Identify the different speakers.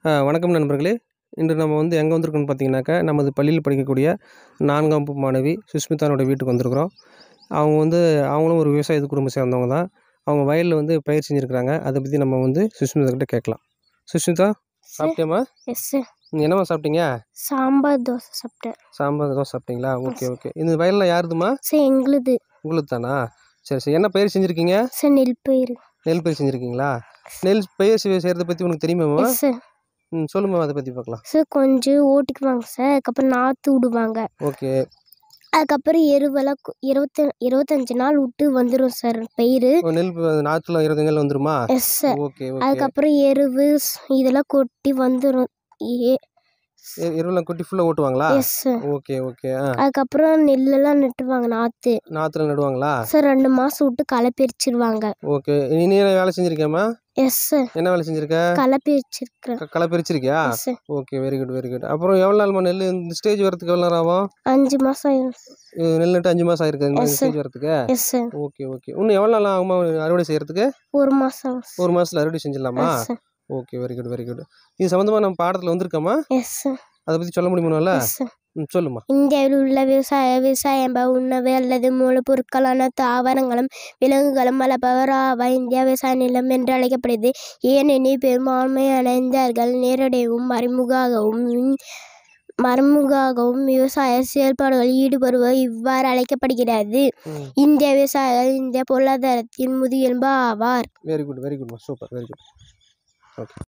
Speaker 1: வணக்கம் நண்பர்களே. இன்று நம்ம எங்கே வந்திருக்கோம்னு பார்த்தீங்கன்னாக்கா, நமது பள்ளியில் படிக்கக்கூடிய 4ஆம் வகுப்பு மாணவி சுஷ்மிதாவோட வீட்டுக்கு வந்திருக்கிறோம். அவங்க அவங்களும் ஒரு விவசாய குடும்பம் சேர்ந்தவங்க தான். அவங்க வயலில் பயிர் செஞ்சுருக்கிறாங்க. அதை பற்றி நம்ம சுஷ்மிதா கிட்ட கேட்கலாம். சுஷ்மிதா, சாப்பிட்டியாம்மா?
Speaker 2: Yes sir.
Speaker 1: நீங்கள் என்னம்மா சாப்பிட்டீங்க?
Speaker 2: சாம்பார் தோசை சாப்பிட்டேன்.
Speaker 1: சாம்பார் தோசை சாப்பிட்டீங்களா? Okay okay. இந்த வயலில் யாருதுமா?
Speaker 2: சார் எங்களுது.
Speaker 1: உங்களுக்கு தானா? சரி சரி. என்ன பயிர் செஞ்சுருக்கீங்க?
Speaker 2: சார் நெல் பயிர்.
Speaker 1: நெல் பயிர் செஞ்சுருக்கீங்களா? நெல் பயிர் செய்கிறத பற்றி உனக்கு தெரியுமாம்மா?
Speaker 2: Yes sir.
Speaker 1: சொல்லுமா, அதை பற்றி பார்க்கலாம்.
Speaker 2: சார் கொஞ்சம் ஓட்டிக்குவாங்க சார். அதுக்கப்புறம் நாற்று விடுவாங்க.
Speaker 1: ஓகே.
Speaker 2: அதுக்கப்புறம் எருவெல்லாம் 25 நாள் விட்டு வந்துடும் சார் பயிர்.
Speaker 1: நெல் நாற்றுல 25 நாள் வந்துருமா?
Speaker 2: Yes sir.
Speaker 1: ஓகே.
Speaker 2: அதுக்கப்புறம் எருவு இதெல்லாம் கொட்டி வந்துடும்.
Speaker 1: எருவெல்லாம் கொட்டி ஃபுல்லாக ஓட்டுவாங்களா?
Speaker 2: Yes sir.
Speaker 1: Okay okay.
Speaker 2: அதுக்கப்புறம் நெல்லெல்லாம் நட்டுவாங்க.
Speaker 1: நாற்றுல நடுவாங்களா?
Speaker 2: சார் 2 மாதம் விட்டு களை பிரிச்சிருவாங்க.
Speaker 1: ஓகே. நீ வேலை செஞ்சுருக்கியாம்மா?
Speaker 2: Yes sir.
Speaker 1: என்ன வேலை செஞ்சுருக்க?
Speaker 2: களை பிரிச்சிருக்கிறேன்.
Speaker 1: களை பிரிச்சிருக்கியா? Okay, very good very good. அப்புறம் எவ்வளோ நாள்மா நெல் இந்த ஸ்டேஜ் வரதுக்கு எவ்வளோ நேரம் ஆகும்?
Speaker 2: 5 மாதம் ஆயிடும்.
Speaker 1: நெல் நட்டு 5 மாதம் ஆயிருக்கு இந்த ஸ்டேஜ் வரதுக்கு?
Speaker 2: Yes sir.
Speaker 1: Okay okay. இன்னும் எவ்வளோ நாள் ஆகுமா அறுவடை செய்யறதுக்கு?
Speaker 2: 1 மாதம்.
Speaker 1: 1 மாதத்தில் அறுவடை செஞ்சிடலாமா? Okay, very good very good. இது சம்மந்தமாக நம்ம பாடத்தில் வந்திருக்காமா?
Speaker 2: Yes sir.
Speaker 1: அதை பற்றி சொல்ல முடியுமால? சொல்லுமா.
Speaker 2: இந்தியாவில் உள்ள விவசாயம் உணவு அல்லது மூலப்பொருட்களான தாவரங்களும் விலங்குகளும் வளர்ப்பவராக இந்தியா விவசாய நிலம் என்று அழைக்கப்படுது. ஏனெனில் பெரும்பான்மையான இந்தியர்கள் நேரடியாகவும் மறைமுகமாகவும் விவசாய செயல்பாடுகளில் ஈடுபடுவது இவ்வாறு அழைக்கப்படுகிறது. இந்திய விவசாயிகள் இந்திய பொருளாதாரத்தின் முதுகெலும்பு ஆவார்.
Speaker 1: Very good very good. Super, very good. Okay.